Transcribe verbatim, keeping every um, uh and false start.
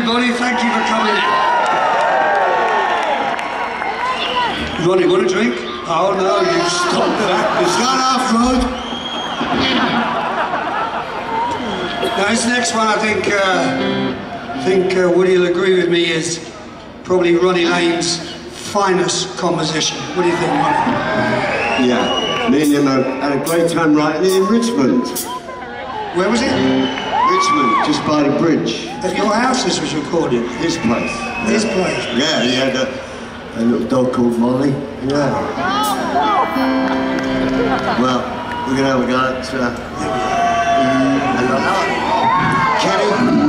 everybody. Thank you for coming in. Ronnie, want a drink? Oh no, you stop that. It's gone off road. Now this next one, I think, uh, I think uh, Woody will agree with me, is probably Ronnie Lane's finest composition. What do you think, Ronnie? Yeah, me and him had a great time writing it in Richmond. Where was it? Richmond, just by the bridge. At your house this was recorded? His place. His place? Yeah, he had a, a little dog called Molly. Yeah. Well, we're going to have a go at uh, Kenny.